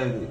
അതായത്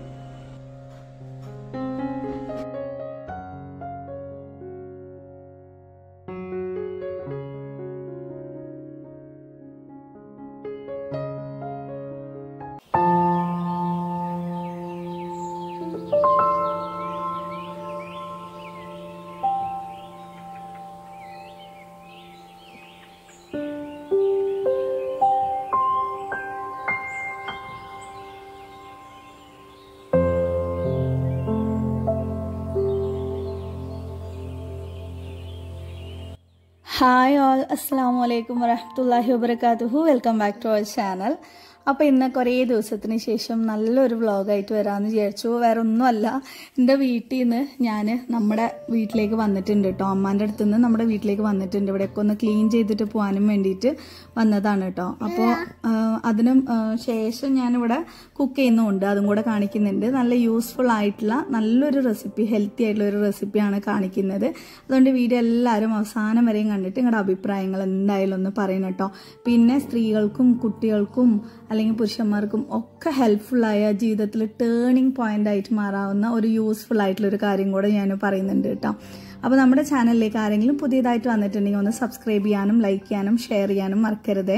hi all, അസ്സാം വലൈക്കും വറഹ്മത്തുള്ളാഹി വബറകാതുഹു. Welcome back to our channel. അപ്പോൾ ഇന്ന് കുറേ ദിവസത്തിന് ശേഷം നല്ലൊരു വ്ളോഗായിട്ട് വരാമെന്ന് വിചാരിച്ചു. വേറെ ഒന്നുമല്ല, എൻ്റെ വീട്ടിൽ നിന്ന് ഞാൻ നമ്മുടെ വീട്ടിലേക്ക് വന്നിട്ടുണ്ട് കേട്ടോ. അമ്മാൻ്റെ അടുത്ത് നിന്ന് നമ്മുടെ വീട്ടിലേക്ക് വന്നിട്ടുണ്ട്. ഇവിടെയൊക്കെ ഒന്ന് ക്ലീൻ ചെയ്തിട്ട് പോകാനും വേണ്ടിയിട്ട് വന്നതാണ് കേട്ടോ. അപ്പോൾ അതിനും ശേഷം ഞാനിവിടെ കുക്ക് ചെയ്യുന്നുമുണ്ട്, അതും കൂടെ കാണിക്കുന്നുണ്ട്. നല്ല യൂസ്ഫുൾ ആയിട്ടുള്ള നല്ലൊരു റെസിപ്പി, ഹെൽത്തി ആയിട്ടുള്ള ഒരു റെസിപ്പിയാണ് കാണിക്കുന്നത്. അതുകൊണ്ട് വീഡിയോ എല്ലാവരും അവസാനം വരെയും കണ്ടിട്ട് നിങ്ങളുടെ അഭിപ്രായങ്ങൾ എന്തായാലും ഒന്ന് പറയണം കേട്ടോ. പിന്നെ സ്ത്രീകൾക്കും കുട്ടികൾക്കും അല്ലെങ്കിൽ പുരുഷന്മാർക്കും ഒക്കെ ഹെൽപ്ഫുള്ളായ ജീവിതത്തിൽ ടേണിംഗ് പോയിന്റ് ആയിട്ട് മാറാവുന്ന ഒരു യൂസ്ഫുൾ ആയിട്ടുള്ള ഒരു കാര്യം കൂടെ ഞാൻ പറയുന്നുണ്ട് കേട്ടോ. അപ്പോൾ നമ്മുടെ ചാനലിലേക്ക് ആരെങ്കിലും പുതിയതായിട്ട് വന്നിട്ടുണ്ടെങ്കിൽ ഒന്ന് സബ്സ്ക്രൈബ് ചെയ്യാനും ലൈക്ക് ചെയ്യാനും ഷെയർ ചെയ്യാനും മറക്കരുതേ.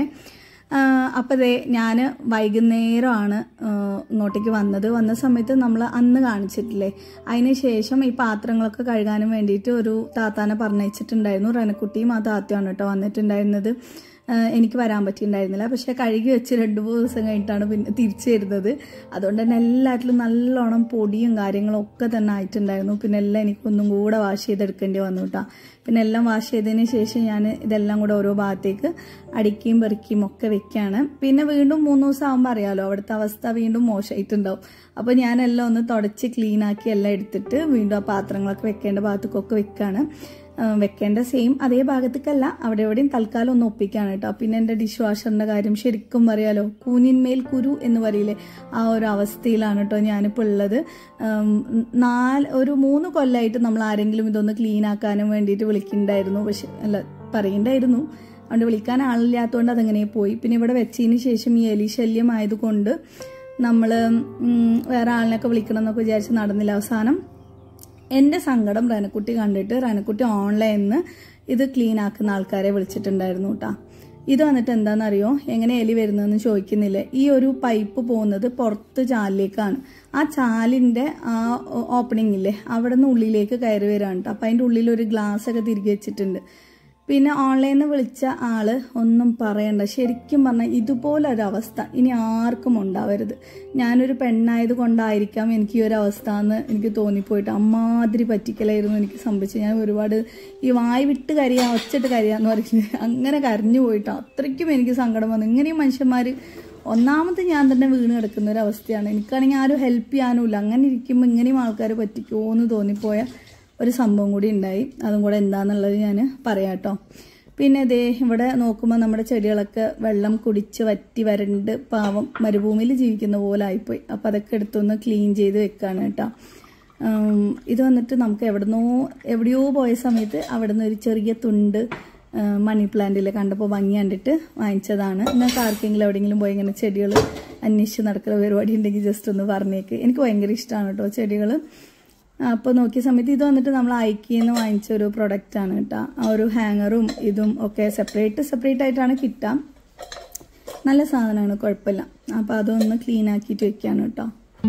അപ്പോൾ ദേ ഞാൻ വൈകുന്നേരമാണ് ഇങ്ങോട്ടേക്ക് വന്ന സമയത്ത് നമ്മൾ അന്ന് കാണിച്ചിട്ടില്ലേ, അതിന് ശേഷം ഈ പാത്രങ്ങളൊക്കെ കഴുകാനും വേണ്ടിയിട്ട് ഒരു താത്താനെ പറഞ്ഞയച്ചിട്ടുണ്ടായിരുന്നു. റനക്കുട്ടിയും ആ താത്തയാണ് കേട്ടോ വന്നിട്ടുണ്ടായിരുന്നത്. എനിക്ക് വരാൻ പറ്റിയിട്ടുണ്ടായിരുന്നില്ല, പക്ഷെ കഴുകി വെച്ച് 2-3 ദിവസം കഴിഞ്ഞിട്ടാണ് പിന്നെ തിരിച്ചു വരുന്നത്. അതുകൊണ്ട് തന്നെ എല്ലാറ്റിലും നല്ലോണം പൊടിയും കാര്യങ്ങളും ഒക്കെ തന്നെ ആയിട്ടുണ്ടായിരുന്നു. പിന്നെ എല്ലാം എനിക്കൊന്നും കൂടെ വാഷ് ചെയ്തെടുക്കേണ്ടി വന്നു കേട്ടോ. പിന്നെ എല്ലാം വാഷ് ചെയ്തതിന് ശേഷം ഞാൻ ഇതെല്ലാം കൂടെ ഓരോ ഭാഗത്തേക്ക് അടിക്കുകയും പെറുക്കിയും ഒക്കെ വെക്കുകയാണ്. പിന്നെ വീണ്ടും 3 ദിവസം ആകുമ്പോൾ അറിയാമല്ലോ, അവിടുത്തെ അവസ്ഥ വീണ്ടും മോശമായിട്ടുണ്ടാവും. അപ്പോൾ ഞാനെല്ലാം ഒന്ന് തുടച്ച് ക്ലീനാക്കി എല്ലാം എടുത്തിട്ട് വീണ്ടും ആ പാത്രങ്ങളൊക്കെ വെക്കേണ്ട ഭാഗത്തേക്കൊക്കെ വെക്കുകയാണ്. വെക്കേണ്ട സെയിം അതേ ഭാഗത്തേക്കല്ല, അവിടെ എവിടെയും തൽക്കാലം ഒന്ന് ഒപ്പിക്കാണ് കേട്ടോ. പിന്നെ എൻ്റെ ഡിഷ് വാഷറിൻ്റെ കാര്യം ശരിക്കും പറയാലോ, കൂനിന്മേൽ കുരു എന്ന് പറയില്ലേ, ആ ഒരു അവസ്ഥയിലാണ് കേട്ടോ ഞാനിപ്പോൾ ഉള്ളത്. ഒരു 3 കൊല്ലമായിട്ട് നമ്മൾ ആരെങ്കിലും ഇതൊന്ന് ക്ലീൻ ആക്കാനും വേണ്ടിയിട്ട് വിളിക്കുന്നുണ്ടായിരുന്നു, പക്ഷെ അല്ല പറയുന്നുണ്ടായിരുന്നു. അതുകൊണ്ട് വിളിക്കാൻ ആളില്ലാത്തതുകൊണ്ട് അതങ്ങനെ പോയി. പിന്നെ ഇവിടെ വെച്ചതിന് ശേഷം ഈ എലി ശല്യം ആയതുകൊണ്ട് നമ്മൾ വേറെ ആളിനൊക്കെ വിളിക്കണം എന്നൊക്കെ വിചാരിച്ച് നടന്നില്ല. അവസാനം എൻ്റെ സങ്കടം റനക്കുട്ടി കണ്ടിട്ട് റനക്കുട്ടി ഓൺലൈനിൽ നിന്ന് ഇത് ക്ലീൻ ആക്കുന്ന ആൾക്കാരെ വിളിച്ചിട്ടുണ്ടായിരുന്നു കേട്ടോ. ഇത് വന്നിട്ട് എന്താണെന്നറിയോ, എങ്ങനെ എലി വരുന്നതെന്ന് ചോദിക്കുന്നില്ല. ഈ ഒരു പൈപ്പ് പോകുന്നത് പുറത്ത് ചാലിലേക്കാണ്. ആ ചാലിൻ്റെ ആ ഓപ്പണിംഗ് ഇല്ലേ, അവിടെ നിന്ന് ഉള്ളിലേക്ക് കയറി വരാണ് കേട്ടോ. അപ്പം അതിൻ്റെ ഉള്ളിൽ ഒരു ഗ്ലാസ് ഒക്കെ തിരികെ വെച്ചിട്ടുണ്ട്. പിന്നെ ഓൺലൈനിൽ നിന്ന് വിളിച്ച ആള് ഒന്നും പറയണ്ട, ശരിക്കും പറഞ്ഞാൽ ഇതുപോലൊരവസ്ഥ ഇനി ആർക്കും ഉണ്ടാവരുത്. ഞാനൊരു പെണ്ണായത് കൊണ്ടായിരിക്കാം എനിക്ക് ഈ ഒരു അവസ്ഥ എന്ന് എനിക്ക് തോന്നിപ്പോയിട്ട് അമ്മാതിരി പറ്റിക്കലായിരുന്നു എനിക്ക് സംഭവിച്ചത്. ഞാൻ ഒരുപാട് ഈ വായി വിട്ട് കരയാ, ഒച്ചിട്ട് കരയാന്ന് പറയുന്നത്, അങ്ങനെ കരഞ്ഞു പോയിട്ടോ. അത്രയ്ക്കും എനിക്ക് സങ്കടം വന്നു. ഇങ്ങനെയും മനുഷ്യന്മാർ ഒന്നാമത് ഞാൻ തന്നെ വീണ് കിടക്കുന്ന ഒരു അവസ്ഥയാണ്. എനിക്കാണെങ്കിൽ ആരും ഹെൽപ്പ് ചെയ്യാനുമില്ല. അങ്ങനെ ഇരിക്കുമ്പോൾ ഇങ്ങനെയും ആൾക്കാർ പറ്റിക്കുമോ എന്ന് തോന്നിപ്പോയ ഒരു സംഭവം കൂടി ഉണ്ടായി. അതും കൂടെ എന്താണെന്നുള്ളത് ഞാൻ പറയാം കേട്ടോ. പിന്നെ ഇതേ ഇവിടെ നോക്കുമ്പോൾ നമ്മുടെ ചെടികളൊക്കെ വെള്ളം കുടിച്ച് വറ്റി വരണ്ട് പാവം മരുഭൂമിയിൽ ജീവിക്കുന്ന പോലെ ആയിപ്പോയി. അപ്പം അതൊക്കെ എടുത്തൊന്ന് ക്ലീൻ ചെയ്ത് വെക്കുകയാണ് കേട്ടോ. ഇത് വന്നിട്ട് നമുക്ക് എവിടെയോ പോയ സമയത്ത് അവിടെ നിന്ന് ഒരു ചെറിയ തുണ്ട് മണി പ്ലാന്റിൽ കണ്ടപ്പോൾ ഭംഗി കണ്ടിട്ട് വാങ്ങിച്ചതാണ്. നിങ്ങൾക്ക് ആർക്കെങ്കിലും എവിടെയെങ്കിലും പോയി ഇങ്ങനെ ചെടികൾ അന്വേഷിച്ച് നടക്കുന്ന പരിപാടി ഉണ്ടെങ്കിൽ ജസ്റ്റ് ഒന്ന് പറഞ്ഞേക്ക്. എനിക്ക് ഭയങ്കര ഇഷ്ടമാണ് കേട്ടോ ചെടികൾ. അപ്പോൾ നോക്കിയ സമയത്ത് ഇത് വന്നിട്ട് നമ്മൾ ഐക്കിന്ന് വാങ്ങിച്ച ഒരു പ്രൊഡക്റ്റാണ് കേട്ടോ. ആ ഒരു ഹാങ്ങറും ഇതും ഒക്കെ സെപ്പറേറ്റ് ആയിട്ടാണ് കിട്ടുക. നല്ല സാധനമാണ്, കുഴപ്പമില്ല. അപ്പോൾ അതൊന്ന് ക്ലീൻ ആക്കിയിട്ട് വെക്കുകയാണ് കേട്ടോ.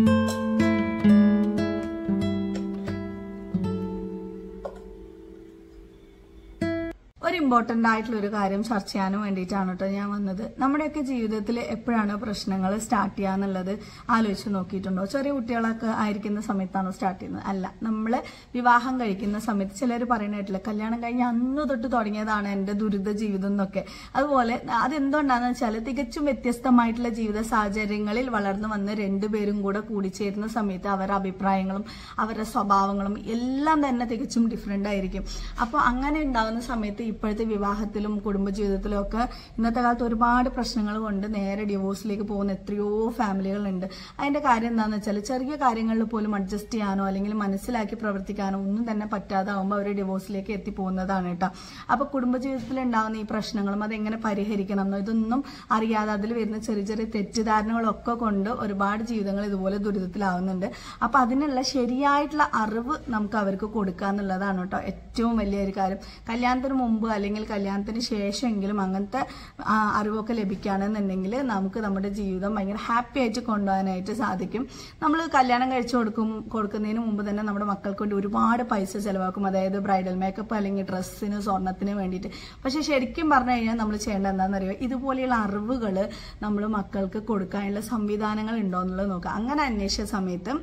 ഒരു ഇമ്പോർട്ടൻ്റ് ആയിട്ടുള്ള ഒരു കാര്യം ചർച്ച ചെയ്യാനും വേണ്ടിയിട്ടാണ് കേട്ടോ ഞാൻ വന്നത്. നമ്മുടെയൊക്കെ ജീവിതത്തിൽ എപ്പോഴാണ് പ്രശ്നങ്ങൾ സ്റ്റാർട്ട് ചെയ്യാന്നുള്ളത് ആലോചിച്ച് നോക്കിയിട്ടുണ്ടോ? ചെറിയ കുട്ടികളൊക്കെ ആയിരിക്കുന്ന സമയത്താണോ സ്റ്റാർട്ട് ചെയ്യുന്നത്? അല്ല, നമ്മൾ വിവാഹം കഴിക്കുന്ന സമയത്ത് ചിലർ പറയുന്ന കേട്ടില്ല, കല്യാണം കഴിഞ്ഞ് അന്ന് തൊട്ട് തുടങ്ങിയതാണ് എൻ്റെ ദുരിത ജീവിതം എന്നൊക്കെ. അതുപോലെ അതെന്തുകൊണ്ടാണെന്ന് വെച്ചാൽ തികച്ചും വ്യത്യസ്തമായിട്ടുള്ള ജീവിത സാഹചര്യങ്ങളിൽ വളർന്നു വന്ന് 2 പേരും കൂടെ കൂടിച്ചേരുന്ന സമയത്ത് അവരുടെ അഭിപ്രായങ്ങളും അവരുടെ സ്വഭാവങ്ങളും എല്ലാം തന്നെ തികച്ചും ഡിഫറെൻ്റ് ആയിരിക്കും. അപ്പോൾ അങ്ങനെ ഉണ്ടാകുന്ന സമയത്ത് ഇപ്പോഴത്തെ വിവാഹത്തിലും കുടുംബജീവിതത്തിലും ഒക്കെ ഇന്നത്തെ കാലത്ത് ഒരുപാട് പ്രശ്നങ്ങൾ കൊണ്ട് നേരെ ഡിവോഴ്സിലേക്ക് പോകുന്ന എത്രയോ ഫാമിലികളുണ്ട്. അതിന്റെ കാര്യം എന്താണെന്ന് വെച്ചാൽ ചെറിയ കാര്യങ്ങളിൽ പോലും അഡ്ജസ്റ്റ് ചെയ്യാനോ അല്ലെങ്കിൽ മനസ്സിലാക്കി പ്രവർത്തിക്കാനോ ഒന്നും തന്നെ പറ്റാതാവുമ്പോൾ അവർ ഡിവോഴ്സിലേക്ക് എത്തിപ്പോകുന്നതാണ് കേട്ടോ. അപ്പൊ കുടുംബജീവിതത്തിൽ ഉണ്ടാകുന്ന ഈ പ്രശ്നങ്ങളും അതെങ്ങനെ പരിഹരിക്കണം എന്നോ ഇതൊന്നും അറിയാതെ അതിൽ വരുന്ന ചെറിയ ചെറിയ തെറ്റിദ്ധാരണകളൊക്കെ കൊണ്ട് ഒരുപാട് ജീവിതങ്ങൾ ഇതുപോലെ ദുരിതത്തിലാവുന്നുണ്ട്. അപ്പൊ അതിനുള്ള ശരിയായിട്ടുള്ള അറിവ് നമുക്ക് അവർക്ക് കൊടുക്കുക എന്നുള്ളതാണ് കേട്ടോ ഏറ്റവും വലിയൊരു കാര്യം. കല്യാണത്തിന് മുമ്പ് അല്ലെങ്കിൽ കല്യാണത്തിന് ശേഷമെങ്കിലും അങ്ങനത്തെ അറിവൊക്കെ ലഭിക്കുകയാണെന്നുണ്ടെങ്കിൽ നമുക്ക് നമ്മുടെ ജീവിതം ഭയങ്കര ഹാപ്പി ആയിട്ട് കൊണ്ടുപോകാനായിട്ട് സാധിക്കും. നമ്മൾ കല്യാണം കഴിച്ചു കൊടുക്കുന്നതിന് മുമ്പ് തന്നെ നമ്മുടെ മക്കൾക്ക് വേണ്ടി ഒരുപാട് പൈസ ചെലവാക്കും, അതായത് ബ്രൈഡൽ മേക്കപ്പ് അല്ലെങ്കിൽ ഡ്രസ്സിന് സ്വർണത്തിന് വേണ്ടിയിട്ട്. പക്ഷെ ശരിക്കും പറഞ്ഞു കഴിഞ്ഞാൽ നമ്മൾ ചെയ്യേണ്ടത് എന്താണെന്നറിയോ, ഇതുപോലെയുള്ള അറിവുകൾ നമ്മൾ മക്കൾക്ക് കൊടുക്കാനുള്ള സംവിധാനങ്ങൾ ഉണ്ടോ എന്നുള്ളത് നോക്കുക. അങ്ങനെ അന്വേഷിച്ച സമയത്ത്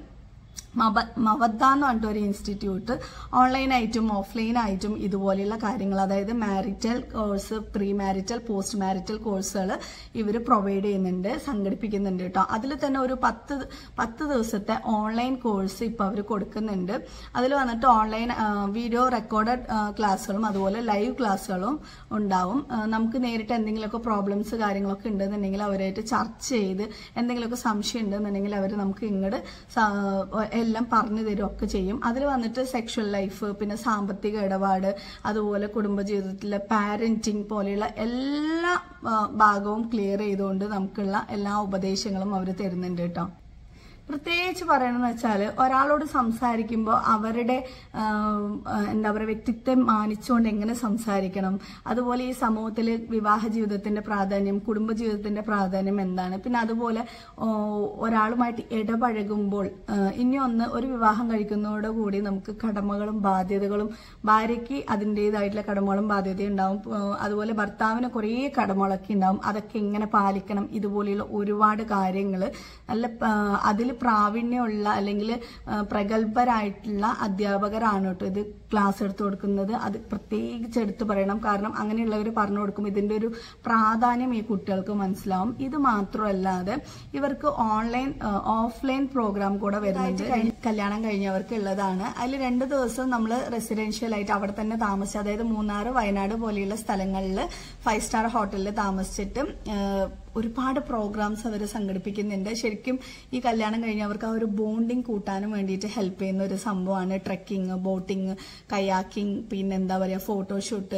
മവദ്ദ എന്ന് പറഞ്ഞിട്ട് ഒരു ഇൻസ്റ്റിറ്റ്യൂട്ട് ഓൺലൈനായിട്ടും ഓഫ്ലൈനായിട്ടും ഇതുപോലെയുള്ള കാര്യങ്ങൾ, അതായത് marital course, pre marital, post marital കോഴ്സുകൾ ഇവർ പ്രൊവൈഡ് ചെയ്യുന്നുണ്ട്, സംഘടിപ്പിക്കുന്നുണ്ട് കേട്ടോ. അതിൽ തന്നെ ഒരു 10 ദിവസത്തെ ഓൺലൈൻ കോഴ്സ് ഇപ്പൊ അവർ കൊടുക്കുന്നുണ്ട്. അതിൽ വന്നിട്ട് ഓൺലൈൻ വീഡിയോ റെക്കോർഡഡ് ക്ലാസ്സുകളും അതുപോലെ ലൈവ് ക്ലാസ്സുകളും ഉണ്ടാവും. നമുക്ക് നേരിട്ട് എന്തെങ്കിലുമൊക്കെ പ്രോബ്ലംസ് കാര്യങ്ങളൊക്കെ ഉണ്ടെന്നുണ്ടെങ്കിൽ അവരായിട്ട് ചർച്ച ചെയ്ത് എന്തെങ്കിലുമൊക്കെ സംശയം ഉണ്ടെന്നുണ്ടെങ്കിൽ അവർ നമുക്ക് ഇങ്ങോട്ട് എല്ലാം പറഞ്ഞു തരുമൊക്കെ ചെയ്യും. അതിൽ വന്നിട്ട് സെക്ഷൽ ലൈഫ്, പിന്നെ സാമ്പത്തിക ഇടപാട്, അതുപോലെ കുടുംബജീവിതത്തിലെ പാരന്റിങ് പോലെയുള്ള എല്ലാ ഭാഗവും ക്ലിയർ ചെയ്തുകൊണ്ട് നമുക്കുള്ള എല്ലാ ഉപദേശങ്ങളും അവർ തരുന്നുണ്ട് കേട്ടോ. പ്രത്യേകിച്ച് പറയണമെന്ന് വെച്ചാൽ ഒരാളോട് സംസാരിക്കുമ്പോൾ അവരുടെ എന്താ പറയുക വ്യക്തിത്വം മാനിച്ചുകൊണ്ട് എങ്ങനെ സംസാരിക്കണം, അതുപോലെ ഈ സമൂഹത്തിൽ വിവാഹ ജീവിതത്തിന്റെ പ്രാധാന്യം, കുടുംബജീവിതത്തിന്റെ പ്രാധാന്യം എന്താണ്, പിന്നെ അതുപോലെ ഒരാളുമായിട്ട് ഇടപഴകുമ്പോൾ ഇനി ഒരു വിവാഹം കഴിക്കുന്നതോടുകൂടി നമുക്ക് കടമകളും ബാധ്യതകളും, ഭാര്യയ്ക്ക് അതിൻ്റെതായിട്ടുള്ള കടമകളും ബാധ്യതയും ഉണ്ടാവും, അതുപോലെ ഭർത്താവിന് കുറേ കടമകളൊക്കെ ഉണ്ടാവും, അതൊക്കെ എങ്ങനെ പാലിക്കണം, ഇതുപോലെയുള്ള ഒരുപാട് കാര്യങ്ങൾ നല്ല അതിൽ പ്രാവീണ്യമുള്ള അല്ലെങ്കിൽ പ്രഗത്ഭരായിട്ടുള്ള അധ്യാപകരാണ് കേട്ടോ ഇത് ക്ലാസ് എടുത്തു കൊടുക്കുന്നത്. അത് പ്രത്യേകിച്ച് എടുത്തു പറയണം, കാരണം അങ്ങനെയുള്ളവർ പറഞ്ഞു കൊടുക്കും ഇതിന്റെ ഒരു പ്രാധാന്യം ഈ കുട്ടികൾക്ക് മനസ്സിലാവും. ഇത് മാത്രമല്ലാതെ ഇവർക്ക് ഓഫ്ലൈൻ പ്രോഗ്രാം കൂടെ വരുന്നുണ്ട്, കല്യാണം കഴിഞ്ഞവർക്ക് ഉള്ളതാണ്. അതിൽ 2 ദിവസം നമ്മൾ റെസിഡൻഷ്യൽ ആയിട്ട് അവിടെ തന്നെ താമസിച്ച്, അതായത് മൂന്നാർ, വയനാട് പോലെയുള്ള സ്ഥലങ്ങളിൽ 5 സ്റ്റാർ ഹോട്ടലിൽ താമസിച്ചിട്ട് ഒരുപാട് പ്രോഗ്രാംസ് അവർ സംഘടിപ്പിക്കുന്നുണ്ട്. ശരിക്കും ഈ കല്യാണം കഴിഞ്ഞവർക്ക് ആ ഒരു ബോണ്ടിങ് കൂട്ടാനും വേണ്ടിയിട്ട് ഹെൽപ്പ് ചെയ്യുന്ന ഒരു സംഭവമാണ് ട്രെക്കിങ്, ബോട്ടിങ്, കയാക്കിങ്, പിന്നെ എന്താ പറയുക ഫോട്ടോഷൂട്ട്,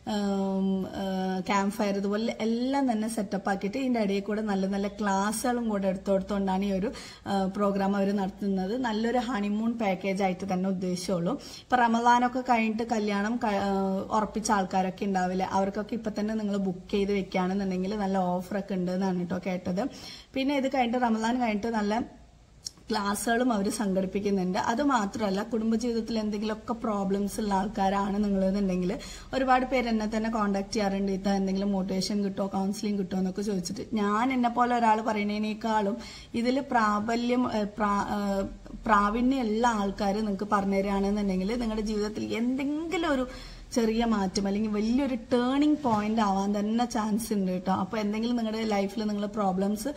ക്യാമ്പ് ഫയർ, ഇതുപോലെ എല്ലാം തന്നെ സെറ്റപ്പ് ആക്കിയിട്ട് ഇതിന്റെ ഇടയിൽ കൂടെ നല്ല നല്ല ക്ലാസ്സുകളും കൂടെ എടുത്തുകൊണ്ടാണ് ഈ ഒരു പ്രോഗ്രാം അവർ നടത്തുന്നത്. നല്ലൊരു ഹണിമൂൺ പാക്കേജ് ആയിട്ട് തന്നെ ഉദ്ദേശിച്ചുള്ളൂ. ഇപ്പൊ റമദാനൊക്കെ കഴിഞ്ഞിട്ട് കല്യാണം ഉറപ്പിച്ച ആൾക്കാരൊക്കെ ഉണ്ടാവില്ല, അവർക്കൊക്കെ ഇപ്പൊ തന്നെ നിങ്ങൾ ബുക്ക് ചെയ്ത് വെക്കുകയാണെന്നുണ്ടെങ്കിൽ നല്ല ഓഫറൊക്കെ ഉണ്ട് എന്നാണ് കേട്ടോ കേട്ടത്. പിന്നെ ഇത് കഴിഞ്ഞിട്ട് റമദാൻ കഴിഞ്ഞിട്ട് നല്ല ക്ലാസ്സുകളും അവർ സംഘടിപ്പിക്കുന്നുണ്ട്. അത് മാത്രമല്ല കുടുംബജീവിതത്തിൽ എന്തെങ്കിലുമൊക്കെ പ്രോബ്ലംസ് ഉള്ള ആൾക്കാരാണ് നിങ്ങളെന്നുണ്ടെങ്കിൽ ഒരുപാട് പേര് എന്നെ തന്നെ കോൺടാക്ട് ചെയ്യാറുണ്ട്, ഇത് എന്തെങ്കിലും മോട്ടിവേഷൻ കിട്ടുമോ, കൗൺസിലിംഗ് കിട്ടുമോ എന്നൊക്കെ ചോദിച്ചിട്ട്. ഞാൻ എന്നെ പോലെ ഒരാൾ പറയുന്നതിനേക്കാളും ഇതിൽ പ്രാവീണ്യമുള്ള ആൾക്കാർ നിങ്ങൾക്ക് പറഞ്ഞു തരികയാണെന്നുണ്ടെങ്കിൽ നിങ്ങളുടെ ജീവിതത്തിൽ എന്തെങ്കിലും ഒരു ചെറിയ മാറ്റം അല്ലെങ്കിൽ വലിയൊരു ടേണിംഗ് പോയിന്റ് ആവാൻ തന്നെ ചാൻസ് ഉണ്ട് കേട്ടോ. അപ്പൊ എന്തെങ്കിലും നിങ്ങളുടെ ലൈഫിൽ നിങ്ങൾ പ്രോബ്ലംസ്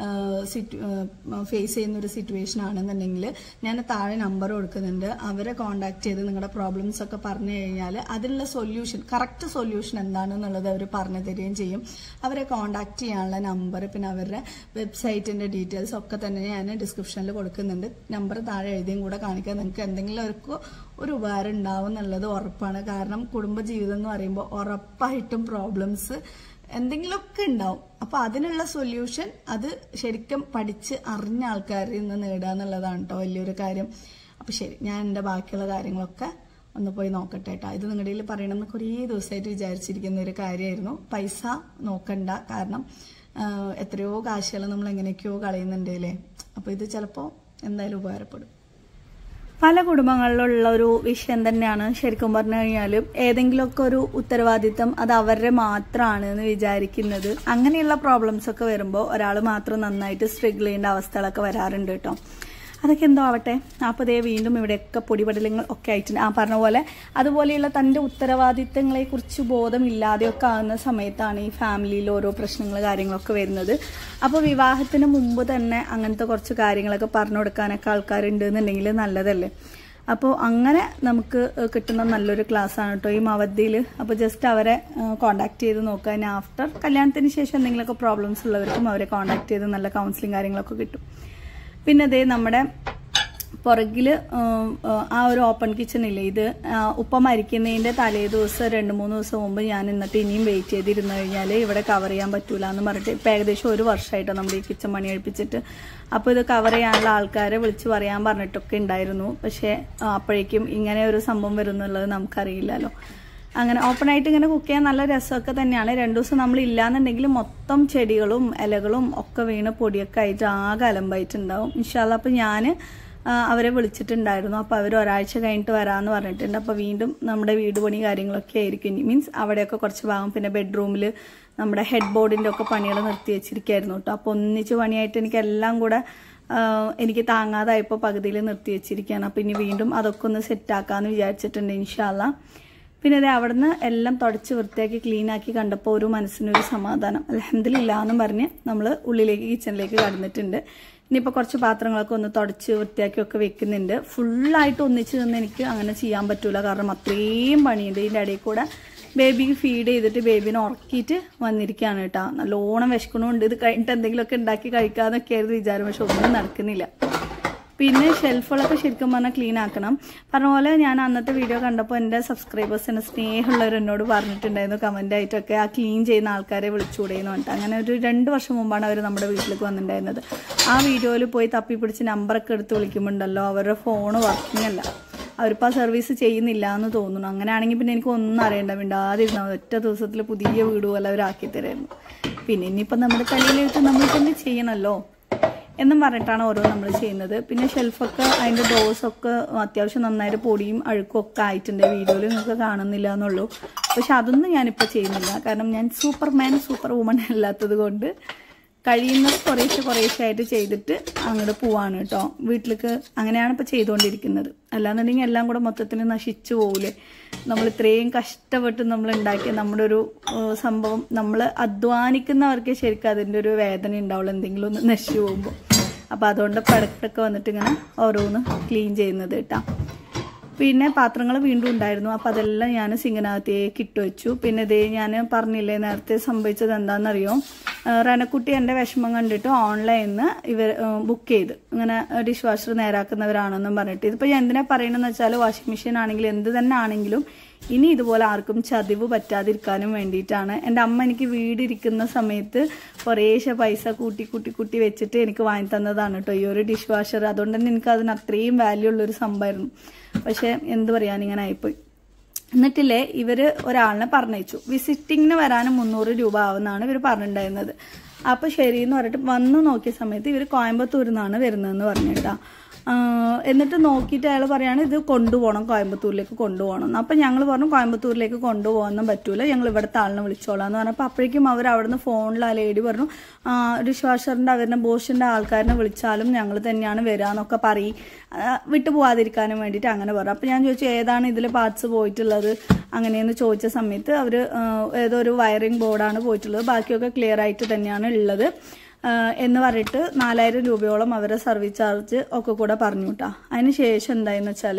ഫേസ് ചെയ്യുന്ന ഒരു സിറ്റുവേഷൻ ആണെന്നുണ്ടെങ്കിൽ ഞാൻ താഴെ നമ്പർ കൊടുക്കുന്നുണ്ട്, അവരെ കോൺടാക്ട് ചെയ്ത് നിങ്ങളുടെ പ്രോബ്ലംസ് ഒക്കെ പറഞ്ഞു കഴിഞ്ഞാൽ അതിനുള്ള സൊല്യൂഷൻ, കറക്റ്റ് സൊല്യൂഷൻ എന്താണെന്നുള്ളത് അവർ പറഞ്ഞു തരികയും ചെയ്യും. അവരെ കോൺടാക്ട് ചെയ്യാനുള്ള നമ്പർ, പിന്നെ അവരുടെ വെബ്സൈറ്റിന്റെ ഡീറ്റെയിൽസ് ഒക്കെ തന്നെ ഞാൻ ഡിസ്ക്രിപ്ഷനിൽ കൊടുക്കുന്നുണ്ട്. നമ്പർ താഴെ എഴുതിയും കൂടെ കാണിക്കാൻ നിങ്ങൾക്ക് എന്തെങ്കിലും ഒരു ഉപകാരം ഉണ്ടാവും എന്നുള്ളത് ഉറപ്പാണ്. കാരണം കുടുംബജീവിതം എന്ന് പറയുമ്പോൾ ഉറപ്പായിട്ടും പ്രോബ്ലംസ് എന്തെങ്കിലുമൊക്കെ ഉണ്ടാവും. അപ്പൊ അതിനുള്ള സൊല്യൂഷൻ അത് ശരിക്കും പഠിച്ച് അറിഞ്ഞ ആൾക്കാരിൽ നിന്ന് നേടുക എന്നുള്ളതാണ് കേട്ടോ വലിയൊരു കാര്യം. അപ്പൊ ശരി, ഞാൻ എൻ്റെ ബാക്കിയുള്ള കാര്യങ്ങളൊക്കെ ഒന്ന് പോയി നോക്കട്ടെ കേട്ടോ. ഇത് നിങ്ങളുടെ പറയണമെന്ന് കുറേ ദിവസമായിട്ട് വിചാരിച്ചിരിക്കുന്ന ഒരു കാര്യമായിരുന്നു. പൈസ നോക്കണ്ട, കാരണം എത്രയോ കാശുകൾ നമ്മൾ എങ്ങനെയൊക്കെയോ കളയുന്നുണ്ട് അല്ലേ. അപ്പൊ ഇത് ചിലപ്പോൾ എന്തായാലും ഉപകാരപ്പെടും. പല കുടുംബങ്ങളിലുള്ള ഒരു വിഷയം തന്നെയാണ് ശരിക്കും പറഞ്ഞു കഴിഞ്ഞാൽ ഏതെങ്കിലുമൊക്കെ ഒരു ഉത്തരവാദിത്തം അത് അവരുടെ മാത്രമാണ് എന്ന് വിചാരിക്കുന്നത്. അങ്ങനെയുള്ള പ്രോബ്ലംസ് ഒക്കെ വരുമ്പോൾ ഒരാൾ മാത്രം നന്നായിട്ട് സ്ട്രഗിൾ ചെയ്യേണ്ട അവസ്ഥകളൊക്കെ വരാറുണ്ട് കേട്ടോ. അതൊക്കെ എന്തോ ആവട്ടെ. അപ്പോൾ ദേ വീണ്ടും ഇവിടെയൊക്കെ പൊടിപടലങ്ങൾ ഒക്കെ ആയിട്ടുണ്ട്. ആ പറഞ്ഞ പോലെ അതുപോലെയുള്ള തൻ്റെ ഉത്തരവാദിത്തങ്ങളെ കുറിച്ച് ബോധമില്ലാതെയൊക്കെ ആകുന്ന സമയത്താണ് ഈ ഫാമിലിയിൽ ഓരോ പ്രശ്നങ്ങൾ കാര്യങ്ങളൊക്കെ വരുന്നത്. അപ്പോൾ വിവാഹത്തിന് മുമ്പ് തന്നെ അങ്ങനത്തെ കുറച്ച് കാര്യങ്ങളൊക്കെ പറഞ്ഞു കൊടുക്കാനൊക്കെ ആൾക്കാരുണ്ട് എന്നുണ്ടെങ്കിൽ നല്ലതല്ലേ. അപ്പോൾ അങ്ങനെ നമുക്ക് കിട്ടുന്ന നല്ലൊരു ക്ലാസ്സാണ് കേട്ടോ ഈ മവദ്ദിയിൽ. അപ്പോൾ ജസ്റ്റ് അവരെ കോൺടാക്ട് ചെയ്ത് നോക്കുക. ഇനി ആഫ്റ്റർ കല്യാണത്തിന് ശേഷം എന്തെങ്കിലുമൊക്കെ പ്രോബ്ലംസ് ഉള്ളവർക്കും അവരെ കോൺടാക്ട് ചെയ്ത് നല്ല കൗൺസിലിംഗ് കാര്യങ്ങളൊക്കെ കിട്ടും. പിന്നെ അതേ നമ്മുടെ പുറകിൽ ആ ഒരു ഓപ്പൺ കിച്ചൺ ഇല്ലേ, ഇത് ഉപ്പ മരിക്കുന്നതിൻ്റെ തലേ ദിവസം 2-3 ദിവസം മുമ്പ് ഞാൻ എന്നിട്ട് ഇനിയും വെയിറ്റ് ചെയ്തിരുന്നു കഴിഞ്ഞാൽ ഇവിടെ കവർ ചെയ്യാൻ പറ്റൂല എന്ന് പറഞ്ഞിട്ട് ഇപ്പം ഏകദേശം 1 വർഷമായിട്ടോ നമ്മൾ ഈ കിച്ചൺ പണി കഴിപ്പിച്ചിട്ട്. അപ്പോൾ ഇത് കവർ ചെയ്യാനുള്ള ആൾക്കാരെ വിളിച്ച് പറയാൻ പറഞ്ഞിട്ടൊക്കെ ഉണ്ടായിരുന്നു. പക്ഷേ അപ്പോഴേക്കും ഇങ്ങനെ ഒരു സംഭവം വരുന്നുള്ളത് നമുക്കറിയില്ലല്ലോ. അങ്ങനെ ഓപ്പണായിട്ട് ഇങ്ങനെ കുക്ക് ചെയ്യാൻ നല്ല രസമൊക്കെ തന്നെയാണ്. 2 ദിവസം നമ്മൾ ഇല്ലാന്നുണ്ടെങ്കിൽ മൊത്തം ചെടികളും ഇലകളും ഒക്കെ വീണ് പൊടിയൊക്കെ ആയിട്ട് ആകെ അലമ്പായിട്ടുണ്ടാവും. ഇൻഷാല്ലാ അപ്പോൾ ഞാൻ അവരെ വിളിച്ചിട്ടുണ്ടായിരുന്നു. അപ്പോൾ അവർ ഒരാഴ്ച കഴിഞ്ഞിട്ട് വരാമെന്ന് പറഞ്ഞിട്ടുണ്ട്. അപ്പോൾ വീണ്ടും നമ്മുടെ വീട് പണി കാര്യങ്ങളൊക്കെ ആയിരിക്കും. മീൻസ് അവിടെയൊക്കെ കുറച്ച് ഭാഗം, പിന്നെ ബെഡ്റൂമിൽ നമ്മുടെ ഹെഡ് ബോർഡിൻ്റെ ഒക്കെ പണികൾ നിർത്തി വെച്ചിരിക്കുകയായിരുന്നു കേട്ടോ. അപ്പോൾ ഒന്നിച്ച് പണിയായിട്ട് എനിക്കെല്ലാം കൂടെ എനിക്ക് താങ്ങാതായപ്പോൾ പകുതിയിൽ നിർത്തി വെച്ചിരിക്കുകയാണ്. അപ്പോൾ ഇനി വീണ്ടും അതൊക്കെ ഒന്ന് സെറ്റാക്കാമെന്ന് വിചാരിച്ചിട്ടുണ്ട് ഇൻഷാല്ലാ. പിന്നെ അത് അവിടെ നിന്ന് എല്ലാം തുടച്ച് വൃത്തിയാക്കി ക്ലീനാക്കി കണ്ടപ്പോൾ ഒരു മനസ്സിനൊരു സമാധാനം. അൽഹംദുലില്ലാ എന്നും പറഞ്ഞ് നമ്മൾ ഉള്ളിലേക്ക് കിച്ചണിലേക്ക് കടന്നിട്ടുണ്ട്. ഇനിയിപ്പോൾ കുറച്ച് പാത്രങ്ങളൊക്കെ ഒന്ന് തുടച്ച് വൃത്തിയാക്കിയൊക്കെ വെക്കുന്നുണ്ട്. ഫുള്ളായിട്ട് ഒന്നിച്ച് നിന്ന് എനിക്ക് അങ്ങനെ ചെയ്യാൻ പറ്റൂല, കാരണം അത്രയും പണിയുണ്ട്. ഇതിൻ്റെ ഇടയിൽ കൂടെ ബേബിക്ക് ഫീഡ് ചെയ്തിട്ട് ബേബിനെ ഉറക്കിയിട്ട് വന്നിരിക്കുകയാണ് കേട്ടോ. നല്ലോണം വിശക്കണമുണ്ട്. ഇത് കഴിഞ്ഞിട്ട് എന്തെങ്കിലുമൊക്കെ ഉണ്ടാക്കി കഴിക്കാമെന്നൊക്കെ ആയിരുന്നു വിചാരം, പക്ഷെ ഒന്നും നടക്കുന്നില്ല. പിന്നെ ഷെൽഫുകളൊക്കെ ശരിക്കും പറഞ്ഞാൽ ക്ലീൻ ആക്കണം. പറഞ്ഞ പോലെ ഞാൻ അന്നത്തെ വീഡിയോ കണ്ടപ്പോൾ എൻ്റെ സബ്സ്ക്രൈബേഴ്സിന് സ്നേഹമുള്ളവർ എന്നോട് പറഞ്ഞിട്ടുണ്ടായിരുന്നു കമൻ്റ് ആയിട്ടൊക്കെ ആ ക്ലീൻ ചെയ്യുന്ന ആൾക്കാരെ വിളിച്ചുകൂടെയെന്ന് പറഞ്ഞിട്ട്. അങ്ങനെ ഒരു 2 വർഷം മുമ്പാണ് അവർ നമ്മുടെ വീട്ടിലേക്ക് വന്നിട്ടുണ്ടായിരുന്നത്. ആ വീഡിയോയിൽ പോയി തപ്പിപ്പിടിച്ച് നമ്പറൊക്കെ എടുത്ത് വിളിക്കുമ്പോണ്ടല്ലോ അവരുടെ ഫോണ് വർക്കിംഗ് അല്ല, അവരിപ്പോൾ ആ സർവീസ് ചെയ്യുന്നില്ല എന്ന് തോന്നുന്നു. അങ്ങനെയാണെങ്കിൽ പിന്നെ എനിക്ക് ഒന്നും അറിയണ്ട, മിണ്ടാതിരുന്നാൽ ഒറ്റ ദിവസത്തിൽ പുതിയ വീട് പോലെ അവരാക്കി തരായിരുന്നു. പിന്നെ ഇനിയിപ്പോൾ നമ്മുടെ തലയിലേക്ക് നമ്മൾക്കൊന്ന് ചെയ്യണമല്ലോ എന്നും പറഞ്ഞിട്ടാണ് ഓരോ നമ്മൾ ചെയ്യുന്നത്. പിന്നെ ഷെൽഫൊക്കെ അതിൻ്റെ ഡോസൊക്കെ അത്യാവശ്യം നന്നായിട്ട് പൊടിയും അഴുക്കും ഒക്കെ ആയിട്ടുണ്ട്. വീഡിയോയിൽ നിങ്ങൾക്ക് കാണുന്നില്ല എന്നുള്ളൂ. പക്ഷെ അതൊന്നും ഞാനിപ്പോൾ ചെയ്യുന്നില്ല, കാരണം ഞാൻ സൂപ്പർമാൻ സൂപ്പർ വുമൺ അല്ലാത്തത് കൊണ്ട് കഴിയുന്നത് കുറേശ്ശായിട്ട് ചെയ്തിട്ട് അങ്ങോട്ട് പോവാണ് കേട്ടോ വീട്ടിലേക്ക്. അങ്ങനെയാണ് ഇപ്പോൾ ചെയ്തുകൊണ്ടിരിക്കുന്നത്. അല്ലാന്നുണ്ടെങ്കിൽ എല്ലാം കൂടെ മൊത്തത്തിൽ നശിച്ചു പോകില്ലേ. നമ്മൾ ഇത്രയും കഷ്ടപ്പെട്ട് നമ്മൾ ഉണ്ടാക്കിയ നമ്മുടെ ഒരു സംഭവം, നമ്മൾ അധ്വാനിക്കുന്നവർക്ക് ശരിക്കും അതിൻ്റെ ഒരു വേദന ഉണ്ടാവുള്ളൂ എന്തെങ്കിലും ഒന്ന് നശിച്ചു പോകുമ്പോൾ. അപ്പോൾ അതുകൊണ്ട് പടക്കൊക്കെ വന്നിട്ട് ഇങ്ങനെ ഓരോന്ന് ക്ലീൻ ചെയ്യുന്നത് കേട്ടോ. പിന്നെ പാത്രങ്ങൾ വീണ്ടും ഉണ്ടായിരുന്നു. അപ്പോൾ അതെല്ലാം ഞാൻ സിങ്കിനകത്തേക്ക് ഇട്ട് വെച്ചു. പിന്നെ ഇതേ ഞാൻ പറഞ്ഞില്ലേ നേരത്തെ സംഭവിച്ചത് എന്താണെന്നറിയോ, റനക്കുട്ടി എൻ്റെ വിഷമം കണ്ടിട്ട് ഓൺലൈനിൽ നിന്ന് ഇവർ ബുക്ക് ചെയ്ത് ഇങ്ങനെ ഡിഷ് വാഷർ നേരാക്കുന്നവരാണെന്നും പറഞ്ഞിട്ട്. ഇതിപ്പോൾ ഞാൻ എന്തിനാ പറയണമെന്ന് വെച്ചാൽ വാഷിംഗ് മെഷീൻ ആണെങ്കിലും എന്ത് തന്നെ ആണെങ്കിലും ഇനി ഇതുപോലെ ആർക്കും ചതിവ് പറ്റാതിരിക്കാനും വേണ്ടിയിട്ടാണ്. എൻ്റെ അമ്മ എനിക്ക് വീടിരിക്കുന്ന സമയത്ത് കുറേശ്ശെ പൈസ കൂട്ടി വെച്ചിട്ട് എനിക്ക് വാങ്ങി തന്നതാണ് കേട്ടോ ഈ ഒരു ഡിഷ് വാഷർ. അതുകൊണ്ട് തന്നെ എനിക്ക് അതിന് അത്രയും വാല്യൂ ഉള്ളൊരു സംഭവമായിരുന്നു. പക്ഷെ എന്ത് പറയാൻ ഇങ്ങനെ ആയിപ്പോയി. എന്നിട്ടില്ലേ ഇവർ ഒരാളിനെ പറഞ്ഞയച്ചു. വിസിറ്റിങ്ങിന് വരാനും 300 രൂപ ആവുമെന്നാണ് ഇവർ പറഞ്ഞിട്ടുണ്ടായിരുന്നത്. അപ്പോൾ ശരിയെന്ന് പറഞ്ഞിട്ട് വന്ന് നോക്കിയ സമയത്ത് ഇവർ കോയമ്പത്തൂരിൽ നിന്നാണ് വരുന്നതെന്ന് പറഞ്ഞിട്ടാ. എന്നിട്ട് നോക്കിയിട്ട് അയാൾ പറയാണ് ഇത് കൊണ്ടുപോകണം, കോയമ്പത്തൂരിലേക്ക് കൊണ്ടുപോകണം. അപ്പം ഞങ്ങൾ പറഞ്ഞു കോയമ്പത്തൂരിലേക്ക് കൊണ്ടുപോകാനൊന്നും പറ്റൂല, ഞങ്ങൾ ഇവിടുത്തെ ആളിനെ വിളിച്ചോളാം എന്ന് പറഞ്ഞപ്പോൾ അപ്പോഴേക്കും അവർ അവിടെ നിന്ന് ഫോണിൽ ആ ലേഡി പറഞ്ഞു ഡിഷ് വാഷറിൻ്റെ അവരുടെ ബോഷിൻ്റെ ആൾക്കാരനെ വിളിച്ചാലും ഞങ്ങൾ തന്നെയാണ് വരാമെന്നൊക്കെ പറയും, വിട്ടു പോകാതിരിക്കാനും വേണ്ടിയിട്ട് അങ്ങനെ പറഞ്ഞു. അപ്പോൾ ഞാൻ ചോദിച്ചു ഏതാണ് ഇതിൽ പാർട്സ് പോയിട്ടുള്ളത് അങ്ങനെയെന്ന് ചോദിച്ച സമയത്ത് അവർ ഏതോ ഒരു വയറിംഗ് ബോർഡാണ് പോയിട്ടുള്ളത്, ബാക്കിയൊക്കെ ക്ലിയർ ആയിട്ട് തന്നെയാണ് ഉള്ളത് എന്ന് പറഞ്ഞിട്ട് 4000 രൂപയോളം അവരെ സർവീസ് ചാർജ് ഒക്കെ കൂടെ പറഞ്ഞു കേട്ടോ. അതിന് ശേഷം എന്തായെന്ന് വെച്ചാൽ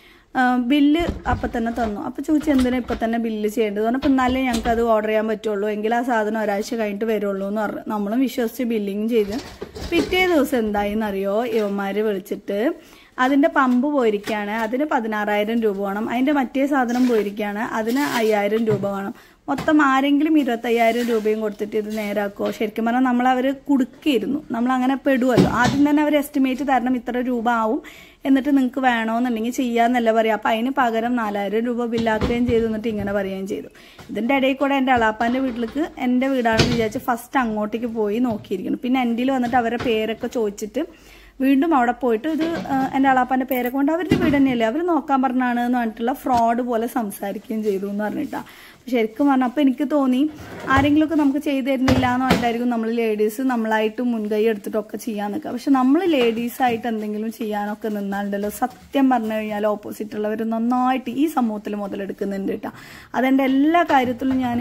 ബില്ല് അപ്പം തന്നെ തന്നു. അപ്പോൾ ചോദിച്ചു എന്തിനാ ഇപ്പം തന്നെ ബില്ല് ചെയ്യേണ്ടത് പറഞ്ഞപ്പോൾ എന്നാലേ ഞങ്ങൾക്ക് അത് ഓർഡർ ചെയ്യാൻ പറ്റുള്ളൂ, എങ്കിൽ ആ സാധനം ഒരാഴ്ച കഴിഞ്ഞിട്ട് വരുള്ളൂ എന്ന് പറഞ്ഞു. നമ്മളും വിശ്വസിച്ച് ബില്ലിങ് ചെയ്ത് പിറ്റേ ദിവസം എന്തായെന്നറിയോ ഇവന്മാർ വിളിച്ചിട്ട് അതിൻ്റെ പമ്പ് പോയിരിക്കുകയാണ്, അതിന് 16,000 രൂപ വേണം, അതിൻ്റെ മറ്റേ സാധനം പോയിരിക്കുകയാണ്, അതിന് 5,000 രൂപ വേണം. മൊത്തം ആരെങ്കിലും 25,000 രൂപയും കൊടുത്തിട്ട് ഇത് നേരാക്കുമോ? ശരിക്കും പറഞ്ഞാൽ നമ്മളവർ കൊടുക്കിയിരുന്നു, നമ്മളങ്ങനെ പെടുമല്ലോ. ആദ്യം തന്നെ അവർ എസ്റ്റിമേറ്റ് തരണം ഇത്ര രൂപ ആവും, എന്നിട്ട് നിങ്ങൾക്ക് വേണമെന്നുണ്ടെങ്കിൽ ചെയ്യാമെന്നല്ല പറയുക. അപ്പം അതിന് പകരം 4,000 രൂപ ബില്ലാക്കുകയും ചെയ്തു, എന്നിട്ട് ഇങ്ങനെ പറയുകയും ചെയ്തു. ഇതിൻ്റെ ഇടയിൽ കൂടെ എൻ്റെ അളാപ്പാൻ്റെ വീട്ടിലേക്ക് എൻ്റെ വീടാണെന്ന് വിചാരിച്ച് ഫസ്റ്റ് അങ്ങോട്ടേക്ക് പോയി നോക്കിയിരിക്കുന്നു. പിന്നെ എൻ്റെ വന്നിട്ട് അവരുടെ പേരൊക്കെ ചോദിച്ചിട്ട് വീണ്ടും അവിടെ പോയിട്ട് ഇത് എൻ്റെ അളാപ്പാൻ്റെ പേരൊക്കെ കൊണ്ട് അവരുടെ വീട് തന്നെയല്ലേ അവർ നോക്കാൻ പറഞ്ഞാണ് എന്ന് പറഞ്ഞിട്ടുള്ള ഫ്രോഡ് പോലെ സംസാരിക്കുകയും ചെയ്തു എന്ന് പറഞ്ഞിട്ടാണ്. ശരിക്കും പറഞ്ഞാൽ അപ്പോൾ എനിക്ക് തോന്നി ആരെങ്കിലുമൊക്കെ നമുക്ക് ചെയ്തു തരുന്നില്ല എന്ന് പറഞ്ഞിട്ടായിരിക്കും നമ്മൾ ലേഡീസ് നമ്മളായിട്ട് മുൻകൈ എടുത്തിട്ടൊക്കെ ചെയ്യാൻ നിൽക്കുക. പക്ഷെ നമ്മൾ ലേഡീസായിട്ട് എന്തെങ്കിലും ചെയ്യാനൊക്കെ നിന്നാലുണ്ടല്ലോ സത്യം പറഞ്ഞു കഴിഞ്ഞാൽ ഓപ്പോസിറ്റുള്ളവർ നന്നായിട്ട് ഈ സമൂഹത്തിൽ മുതലെടുക്കുന്നുണ്ട് കേട്ടോ. അതെൻ്റെ എല്ലാ കാര്യത്തിലും ഞാൻ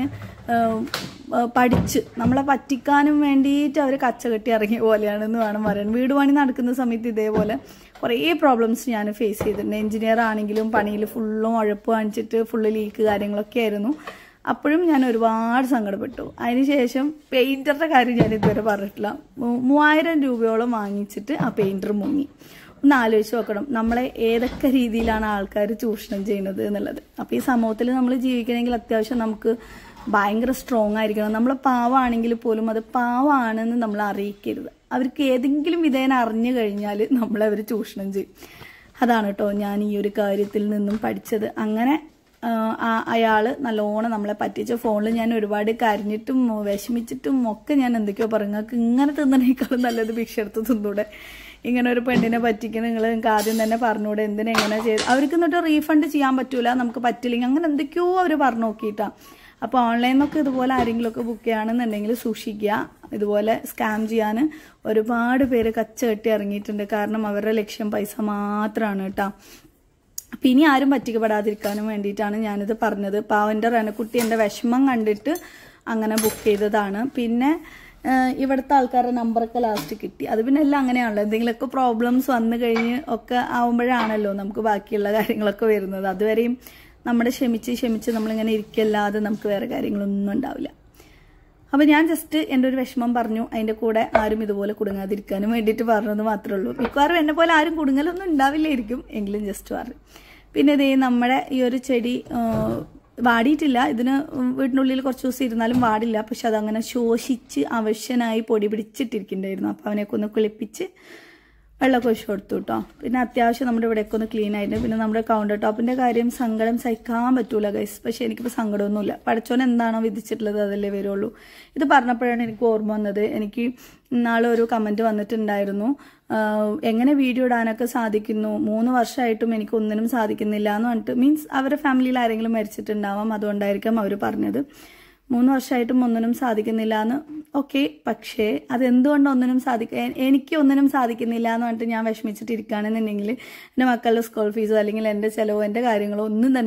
പഠിച്ച് നമ്മളെ പറ്റിക്കാനും വേണ്ടിയിട്ട് അവർ കച്ച കെട്ടി ഇറങ്ങിയ പോലെയാണെന്ന് വേണം പറയാൻ. വീട് പണി നടക്കുന്ന സമയത്ത് ഇതേപോലെ കുറേ പ്രോബ്ലംസ് ഞാൻ ഫേസ് ചെയ്തിട്ടുണ്ട്. എഞ്ചിനീയർ ആണെങ്കിലും പണിയിൽ ഫുള്ളും ഉഴപ്പ് കാണിച്ചിട്ട് ഫുള്ള് ലീക്ക് കാര്യങ്ങളൊക്കെ ആയിരുന്നു. അപ്പോഴും ഞാൻ ഒരുപാട് സങ്കടപ്പെട്ടു. അതിനുശേഷം പെയിൻറ്ററുടെ കാര്യം ഞാൻ ഇതുവരെ പറഞ്ഞിട്ടില്ല. 3000 രൂപയോളം വാങ്ങിച്ചിട്ട് ആ പെയിൻറ്റർ മുങ്ങി. ഒന്ന് ആലോചിച്ച് നോക്കണം നമ്മളെ ഏതൊക്കെ രീതിയിലാണ് ആൾക്കാർ ചൂഷണം ചെയ്യുന്നത് എന്നുള്ളത്. അപ്പോൾ ഈ സമൂഹത്തിൽ നമ്മൾ ജീവിക്കണമെങ്കിൽ അത്യാവശ്യം നമുക്ക് ഭയങ്കര സ്ട്രോങ് ആയിരിക്കണം. നമ്മൾ പാവമാണെങ്കിൽ പോലും അത് പാവമാണെന്ന് നമ്മൾ അറിയിക്കരുത്. അവർക്ക് ഏതെങ്കിലും വിധേന അറിഞ്ഞു കഴിഞ്ഞാൽ നമ്മളെ അവർ ചൂഷണം ചെയ്യും. അതാണ് കേട്ടോ ഞാൻ ഈ ഒരു കാര്യത്തിൽ നിന്നും പഠിച്ചത്. അങ്ങനെ അയാൾ നല്ലോണം നമ്മളെ പറ്റിച്ച. ഫോണിൽ ഞാൻ ഒരുപാട് കരഞ്ഞിട്ടും വിഷമിച്ചിട്ടും ഒക്കെ ഞാൻ എന്തൊക്കെയോ പറഞ്ഞു, ഇങ്ങനെ തിന്നണേക്കാളും നല്ലത് ഭിക്ഷ എടുത്ത് തിന്നൂടെ, ഇങ്ങനെ ഒരു പെണ്ണിനെ പറ്റിക്കുന്ന നിങ്ങൾക്ക് ആദ്യം തന്നെ പറഞ്ഞൂടെ, എന്തിനാ എങ്ങനെ ചെയ്ത്. അവർക്ക് എന്നിട്ട് റീഫണ്ട് ചെയ്യാൻ പറ്റൂല, നമുക്ക് പറ്റില്ലെങ്കിൽ അങ്ങനെ എന്തൊക്കെയോ അവർ പറഞ്ഞു നോക്കിയിട്ടാണ്. അപ്പോൾ ഓൺലൈനിൽ നിന്നൊക്കെ ഇതുപോലെ ആരെങ്കിലുമൊക്കെ ബുക്ക് ചെയ്യുകയാണെന്നുണ്ടെങ്കിൽ സൂക്ഷിക്കുക. ഇതുപോലെ സ്കാം ചെയ്യാൻ ഒരുപാട് പേര് കച്ച കെട്ടി ഇറങ്ങിയിട്ടുണ്ട്. കാരണം അവരുടെ ലക്ഷ്യം പൈസ മാത്രമാണ് കേട്ടോ. അപ്പം ഇനി ആരും പറ്റിക്കപ്പെടാതിരിക്കാനും വേണ്ടിയിട്ടാണ് ഞാനിത് പറഞ്ഞത്. പാവൻ്റെ റനക്കുട്ടി എൻ്റെ വിഷമം കണ്ടിട്ട് അങ്ങനെ ബുക്ക് ചെയ്തതാണ്. പിന്നെ ഇവിടുത്തെ ആൾക്കാരുടെ നമ്പറൊക്കെ ലാസ്റ്റ് കിട്ടി. അത് പിന്നെ എല്ലാം അങ്ങനെയാണല്ലോ, എന്തെങ്കിലുമൊക്കെ പ്രോബ്ലംസ് വന്നു കഴിഞ്ഞ് ഒക്കെ ആവുമ്പോഴാണല്ലോ നമുക്ക് ബാക്കിയുള്ള കാര്യങ്ങളൊക്കെ വരുന്നത്. അതുവരെയും നമ്മുടെ ക്ഷമിച്ച് നമ്മളിങ്ങനെ ഇരിക്കല്ലാതെ നമുക്ക് വേറെ കാര്യങ്ങളൊന്നും ഉണ്ടാവില്ല. അപ്പോൾ ഞാൻ ജസ്റ്റ് എൻ്റെ ഒരു വിഷമം പറഞ്ഞു. അതിൻ്റെ കൂടെ ആരും ഇതുപോലെ കുടുങ്ങാതിരിക്കാനും വേണ്ടിയിട്ട് പറഞ്ഞത് മാത്രമേ ഉള്ളൂ. മിക്കവാറും എന്നെ പോലെ ആരും കുടുങ്ങലൊന്നും ഉണ്ടാവില്ലായിരിക്കും, എങ്കിലും ജസ്റ്റ് പറഞ്ഞു. പിന്നെ ഇതേ നമ്മുടെ ഈ ഒരു ചെടി വാടിയിട്ടില്ല. ഇതിന് വീട്ടിനുള്ളിൽ കുറച്ച് ദിവസം ഇരുന്നാലും വാടില്ല. പക്ഷെ അതങ്ങനെ ശോഷിച്ച് അവശനായി പൊടി പിടിച്ചിട്ടിരിക്കുന്നുണ്ടായിരുന്നു. അപ്പോൾ അവനെയൊക്കെ ഒന്ന് കുളിപ്പിച്ച് വെള്ളമൊക്കെ ഒഴിച്ചു കൊടുത്തു കേട്ടോ. പിന്നെ അത്യാവശ്യം നമ്മുടെ ഇവിടെയൊക്കെ ഒന്ന് ക്ലീൻ ആയിട്ട്. പിന്നെ നമ്മുടെ കൗണ്ടർ ടോപ്പിൻ്റെ കാര്യം സങ്കടം സഹിക്കാൻ പറ്റൂല ഗൈസ്. പക്ഷെ എനിക്കിപ്പോൾ സങ്കടമൊന്നുമില്ല. പടച്ചോൻ എന്താണോ വിധിച്ചിട്ടുള്ളത് അതല്ലേ വരുള്ളൂ. ഇത് പറഞ്ഞപ്പോഴാണ് എനിക്ക് ഓർമ്മ വന്നത്. എനിക്ക് ഇന്നാളെ ഒരു കമൻറ്റ് വന്നിട്ടുണ്ടായിരുന്നു, എങ്ങനെ വീഡിയോ ഇടാനൊക്കെ സാധിക്കുന്നു, 3 വർഷമായിട്ടും എനിക്ക് ഒന്നിനും സാധിക്കുന്നില്ല എന്ന് പറഞ്ഞിട്ട്. മീൻസ് അവരുടെ ഫാമിലിയിൽ ആരെങ്കിലും മരിച്ചിട്ടുണ്ടാവാം, അതുകൊണ്ടായിരിക്കാം അവർ പറഞ്ഞത്. 3 വർഷമായിട്ടും ഒന്നിനും സാധിക്കുന്നില്ല എന്ന്. ഓക്കെ, പക്ഷേ അതെന്തുകൊണ്ട് എനിക്ക് ഒന്നിനും സാധിക്കുന്നില്ല എന്ന് പറഞ്ഞിട്ട് ഞാൻ വിഷമിച്ചിട്ടിരിക്കുകയാണെന്നുണ്ടെങ്കിൽ എൻ്റെ മക്കളുടെ സ്കൂൾ ഫീസോ അല്ലെങ്കിൽ എൻ്റെ ചിലവോ എൻ്റെ കാര്യങ്ങളോ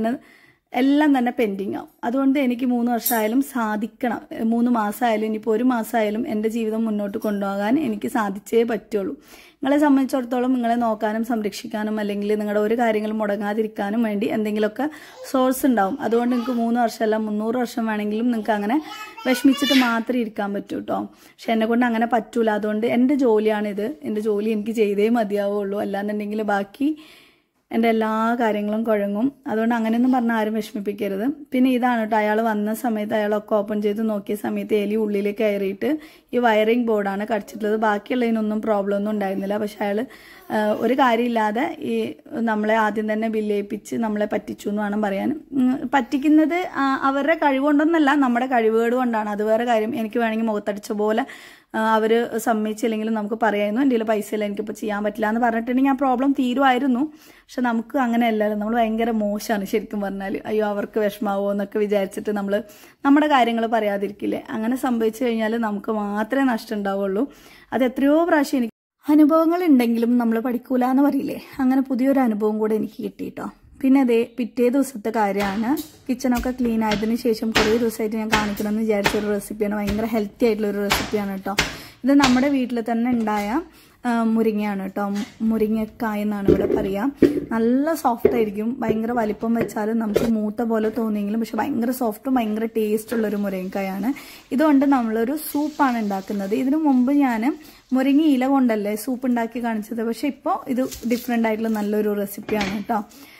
എല്ലാം തന്നെ പെൻഡിങ് ആവും. അതുകൊണ്ട് എനിക്ക് 3 വർഷമായാലും സാധിക്കണം, 3 മാസമായാലും ഇനിയിപ്പോൾ 1 മാസമായാലും എൻ്റെ ജീവിതം മുന്നോട്ട് കൊണ്ടുപോകാൻ എനിക്ക് സാധിച്ചേ പറ്റുള്ളൂ. നിങ്ങളെ സംബന്ധിച്ചിടത്തോളം നിങ്ങളെ നോക്കാനും സംരക്ഷിക്കാനും അല്ലെങ്കിൽ നിങ്ങളുടെ ഒരു കാര്യങ്ങളും മുടങ്ങാതിരിക്കാനും വേണ്ടി എന്തെങ്കിലുമൊക്കെ സോഴ്സ് ഉണ്ടാവും. അതുകൊണ്ട് നിങ്ങൾക്ക് 3 വർഷമല്ല 300 വർഷം വേണമെങ്കിലും നിങ്ങൾക്ക് അങ്ങനെ വിഷമിച്ചിട്ട് മാത്രമേ ഇരിക്കാൻ പറ്റൂ കേട്ടോ. പക്ഷെ എന്നെ കൊണ്ട് അങ്ങനെ പറ്റൂല. അതുകൊണ്ട് എൻ്റെ ജോലിയാണിത്, എൻ്റെ ജോലി എനിക്ക് ചെയ്തേ മതിയാവുള്ളൂ. അല്ലാന്നുണ്ടെങ്കിൽ ബാക്കി എൻ്റെ എല്ലാ കാര്യങ്ങളും കുഴങ്ങും. അതുകൊണ്ട് അങ്ങനെയൊന്നും പറഞ്ഞാൽ ആരും വിഷമിപ്പിക്കരുത്. പിന്നെ ഇതാണ് കേട്ടോ, അയാൾ വന്ന സമയത്ത് അയാളൊക്കെ ഓപ്പൺ ചെയ്ത് നോക്കിയ സമയത്ത് എലി ഉള്ളിൽ കയറിയിട്ട് ഈ വയറിംഗ് ബോർഡാണ് കടിച്ചിട്ടുള്ളത്. ബാക്കിയുള്ളതിനൊന്നും പ്രോബ്ലം ഒന്നും ഉണ്ടായിരുന്നില്ല. പക്ഷെ അയാൾ ഒരു കാര്യമില്ലാതെ ഈ നമ്മളെ ആദ്യം തന്നെ ബില്ലേപ്പിച്ച് നമ്മളെ പറ്റിച്ചു എന്ന് വേണം പറയാൻ. പറ്റിക്കുന്നത് അവരുടെ കഴിവുകൊണ്ടൊന്നല്ല, നമ്മുടെ കഴിവുകേട് കൊണ്ടാണ്. അത് വേറെ കാര്യം. എനിക്ക് വേണമെങ്കിൽ മുഖത്തടിച്ച പോലെ അവർ സമ്മതിച്ചില്ലെങ്കിലും നമുക്ക് പറയായിരുന്നു എൻ്റെ കയ്യിൽ പൈസ ഇല്ല, എനിക്കിപ്പോൾ ചെയ്യാൻ പറ്റില്ല എന്ന് പറഞ്ഞിട്ടുണ്ടെങ്കിൽ ആ പ്രോബ്ലം തീരുമായിരുന്നു. പക്ഷെ നമുക്ക് അങ്ങനെയല്ലല്ലോ, നമ്മൾ ഭയങ്കര മോശമാണ് ശരിക്കും പറഞ്ഞാൽ. അയ്യോ അവർക്ക് വിഷമാവോ എന്നൊക്കെ വിചാരിച്ചിട്ട് നമ്മൾ നമ്മുടെ കാര്യങ്ങൾ പറയാതിരിക്കില്ലേ. അങ്ങനെ സംഭവിച്ചു കഴിഞ്ഞാൽ നമുക്ക് മാത്രമേ നഷ്ടം ഉണ്ടാവുള്ളൂ. അത് എത്രയോ പ്രാവശ്യം എനിക്ക് അനുഭവങ്ങൾ ഉണ്ടെങ്കിലും നമ്മൾ പഠിക്കൂല എന്ന് പറയില്ലേ, അങ്ങനെ പുതിയൊരു അനുഭവം കൂടെ എനിക്ക് കിട്ടിയിട്ടോ. പിന്നെ അതേ പിറ്റേ ദിവസത്തെ കാര്യമാണ്. കിച്ചണൊക്കെ ക്ലീൻ ആയതിനു ശേഷം കുറേ ദിവസമായിട്ട് ഞാൻ കാണിക്കണമെന്ന് വിചാരിച്ചൊരു റെസിപ്പിയാണ്. ഭയങ്കര ഹെൽത്തി ആയിട്ടുള്ളൊരു റെസിപ്പിയാണ് കേട്ടോ. ഇത് നമ്മുടെ വീട്ടിൽ തന്നെ ഉണ്ടായ മുരിങ്ങയാണ് കേട്ടോ. മുരിങ്ങക്കായ എന്നാണ് ഇവിടെ പറയുക. നല്ല സോഫ്റ്റ് ആയിരിക്കും. ഭയങ്കര വലിപ്പം വെച്ചാലും നമുക്ക് മൂത്ത പോലെ തോന്നിയെങ്കിലും പക്ഷെ ഭയങ്കര സോഫ്റ്റും ഭയങ്കര ടേസ്റ്റുള്ളൊരു മുരിങ്ങക്കായാണ്. ഇതുകൊണ്ട് നമ്മളൊരു സൂപ്പാണ് ഉണ്ടാക്കുന്നത്. ഇതിനു മുമ്പ് ഞാൻ മുരിങ്ങ ഇല കൊണ്ടല്ലേ സൂപ്പ് ഉണ്ടാക്കി കാണിച്ചത്. പക്ഷെ ഇപ്പോൾ ഇത് ഡിഫറെൻ്റ് ആയിട്ടുള്ള നല്ലൊരു റെസിപ്പിയാണ് കേട്ടോ.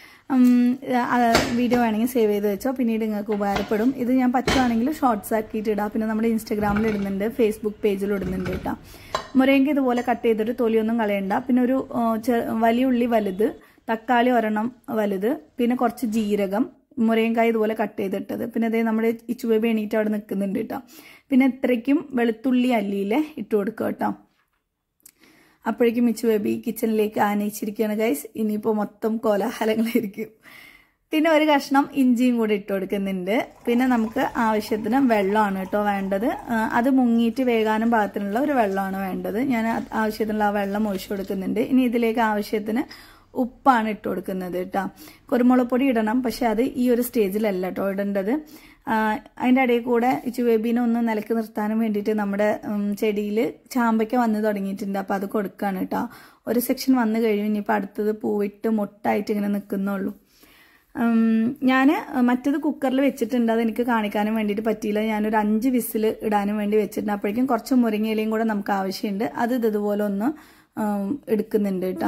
വീഡിയോ വേണമെങ്കിൽ സേവ് ചെയ്ത് വെച്ചോ, പിന്നീട് നിങ്ങൾക്ക് ഉപകാരപ്പെടും. ഇത് ഞാൻ പറ്റുവാണെങ്കിൽ ഷോർട്സ് ആക്കിയിട്ട് ഇടാം. പിന്നെ നമ്മുടെ ഇൻസ്റ്റാഗ്രാമിൽ ഇടുന്നുണ്ട്, ഫേസ്ബുക്ക് പേജിൽ ഇടുന്നുണ്ട് കേട്ടോ. മുരിങ്ങ ഇതുപോലെ കട്ട് ചെയ്തിട്ട് തൊലിയൊന്നും കളയണ്ട. പിന്നെ ഒരു വലിയ ഉള്ളി വലുത്, തക്കാളി 1 വലുത്, പിന്നെ കുറച്ച് ജീരകം, മുരിങ്ങക്കായ ഇതുപോലെ കട്ട് ചെയ്തിട്ടത്. പിന്നെ അതേ നമ്മുടെ ഇച്ചുബേബി എണീറ്റ് അവിടെ നിൽക്കുന്നുണ്ട് കേട്ടോ. പിന്നെ ഇത്രയ്ക്കും വെളുത്തുള്ളി അല്ലിയിലെ ഇട്ട് കൊടുക്കുക കേട്ടോ. അപ്പോഴേക്കും മിച്ചു ബേബി കിച്ചണിലേക്ക് ആനയിച്ചിരിക്കുകയാണ് ഗൈസ്. ഇനിയിപ്പോൾ മൊത്തം കോലാഹലങ്ങളായിരിക്കും. പിന്നെ ഒരു കഷ്ണം ഇഞ്ചിയും കൂടി ഇട്ട് കൊടുക്കുന്നുണ്ട്. പിന്നെ നമുക്ക് ആവശ്യത്തിന് വെള്ളമാണ് കേട്ടോ വേണ്ടത്. അത് മുങ്ങിയിട്ട് വേകാനും പാകത്തിനുള്ള ഒരു വെള്ളമാണ് വേണ്ടത്. ഞാൻ ആവശ്യത്തിനുള്ള ആ വെള്ളം ഒഴിച്ചു കൊടുക്കുന്നുണ്ട്. ഇനി ഇതിലേക്ക് ആവശ്യത്തിന് ഉപ്പാണ് ഇട്ട് കൊടുക്കുന്നത് കേട്ടോ. കുരുമുളക് പൊടി ഇടണം, പക്ഷെ അത് ഈ ഒരു സ്റ്റേജിലല്ല കേട്ടോ ഇടേണ്ടത്. അതിൻ്റെ ഇടയിൽ കൂടെ ചുവേബീനെ ഒന്ന് നിലക്ക് നിർത്താനും വേണ്ടിയിട്ട് നമ്മുടെ ചെടിയിൽ ചാമ്പയ്ക്ക വന്ന് തുടങ്ങിയിട്ടുണ്ട്. അപ്പോൾ അത് കൊടുക്കുകയാണ് കേട്ടോ. ഒരു സെക്ഷൻ വന്നു കഴിഞ്ഞു, ഇനിയിപ്പോൾ അടുത്തത് പൂവിട്ട് മുട്ടായിട്ട് ഇങ്ങനെ നിൽക്കുന്നുള്ളൂ. ഞാൻ മറ്റത് കുക്കറിൽ വെച്ചിട്ടുണ്ട്, അതെനിക്ക് കാണിക്കാനും വേണ്ടിയിട്ട് പറ്റിയില്ല. ഞാനൊരു 5 വിസിൽ ഇടാനും വേണ്ടി വെച്ചിട്ടുണ്ട്. അപ്പോഴേക്കും കുറച്ച് മുരിങ്ങയിലയും കൂടെ നമുക്ക് ആവശ്യമുണ്ട്. അത് ഇതുപോലെ ഒന്ന് എടുക്കുന്നുണ്ട് കേട്ടോ.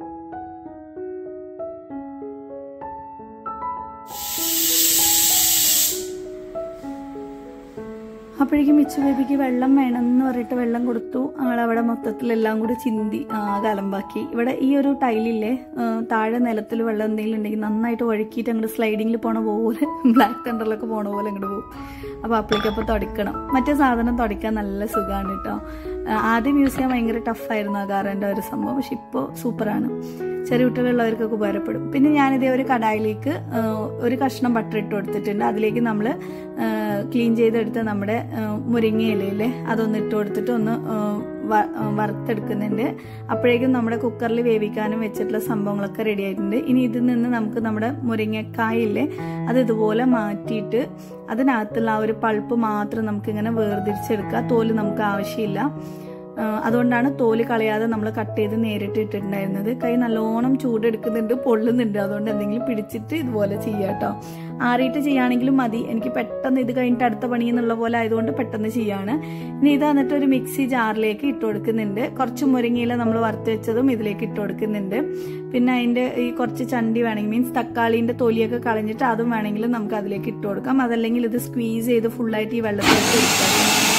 അപ്പോഴേക്കും മിച്ചു ബേബിക്ക് വെള്ളം വേണമെന്ന് പറഞ്ഞിട്ട് വെള്ളം കൊടുത്തു. ഞങ്ങളവിടെ മൊത്തത്തിലെല്ലാം കൂടി ചിന്തി കലമ്പാക്കി. ഇവിടെ ഈ ഒരു ടൈലില്ലേ, താഴെ നിലത്തിൽ വെള്ളം എന്തെങ്കിലും ഉണ്ടെങ്കിൽ നന്നായിട്ട് ഒഴുക്കിയിട്ട് അങ്ങോട്ട് സ്ലൈഡിങ്ങിൽ പോണ പോലെ, ബ്ലാക്ക് തണ്ടറിലൊക്കെ പോണ പോലെ അങ്ങോട്ട് പോകും. അപ്പോൾ അപ്പോഴേക്കപ്പോൾ തുടയ്ക്കണം. മറ്റേ സാധനം തുടയ്ക്കാൻ നല്ല സുഖമാണ് കേട്ടോ. ആദ്യം യൂസ് ചെയ്യാൻ ഭയങ്കര ടഫായിരുന്നു ആ കാറിൻ്റെ ഒരു സംഭവം, പക്ഷെ ഇപ്പോൾ സൂപ്പറാണ്. ചെറിയ കുട്ടികളുള്ളവർക്കൊക്കെ ഉപകാരപ്പെടും. പിന്നെ ഞാനിതേ ഒരു കടായിലേക്ക് ഒരു കഷ്ണം ബട്ടർ ഇട്ട് കൊടുത്തിട്ടുണ്ട്. അതിലേക്ക് നമ്മൾ ക്ലീൻ ചെയ്തെടുത്ത് നമ്മുടെ മുരിങ്ങയിലയില്ലേ അതൊന്ന് ഇട്ട് കൊടുത്തിട്ട് ഒന്ന് വറുത്തെടുക്കുന്നുണ്ട്. അപ്പോഴേക്കും നമ്മുടെ കുക്കറിൽ വേവിക്കാനും വെച്ചിട്ടുള്ള സംഭവങ്ങളൊക്കെ റെഡി ആയിട്ടുണ്ട്. ഇനി ഇതിൽ നിന്ന് നമുക്ക് നമ്മുടെ മുരിങ്ങക്കായില്ലേ അത് ഇതുപോലെ മാറ്റിയിട്ട് അതിനകത്തുള്ള ആ ഒരു പൾപ്പ് മാത്രം നമുക്കിങ്ങനെ വേർതിരിച്ചെടുക്കുക. തോല് നമുക്ക് ആവശ്യമില്ല. അതുകൊണ്ടാണ് തോല് കളയാതെ നമ്മൾ കട്ട് ചെയ്ത് നേരിട്ട് ഇട്ടിട്ടുണ്ടായിരുന്നത്. കൈ നല്ലോണം ചൂടെടുക്കുന്നുണ്ട്, പൊള്ളുന്നുണ്ട്. അതുകൊണ്ട് എന്തെങ്കിലും പിടിച്ചിട്ട് ഇതുപോലെ ചെയ്യാം കേട്ടോ. ആറിയിട്ട് ചെയ്യുകയാണെങ്കിലും മതി. എനിക്ക് പെട്ടെന്ന് ഇത് കഴിഞ്ഞിട്ട് അടുത്ത പണി എന്നുള്ള പോലെ ആയതുകൊണ്ട് പെട്ടെന്ന് ചെയ്യാണ്. ഇനി ഇത് വന്നിട്ട് ഒരു മിക്സി ജാറിലേക്ക് ഇട്ട് കൊടുക്കുന്നുണ്ട്. കുറച്ച് മുരിങ്ങയില നമ്മൾ വറുത്ത് വെച്ചതും ഇതിലേക്ക് ഇട്ട് കൊടുക്കുന്നുണ്ട്. പിന്നെ അതിൻ്റെ ഈ കുറച്ച് ചണ്ടി വേണമെങ്കിൽ, മീൻസ് തക്കാളീൻ്റെ തൊലിയൊക്കെ കളഞ്ഞിട്ട് അതും വേണമെങ്കിൽ നമുക്ക് അതിലേക്ക് ഇട്ട് കൊടുക്കാം. അതല്ലെങ്കിൽ ഇത് സ്ക്വീസ് ചെയ്ത് ഫുള്ളായിട്ട് ഈ വെള്ളത്തിലേക്ക് ഇട്ടാൽ.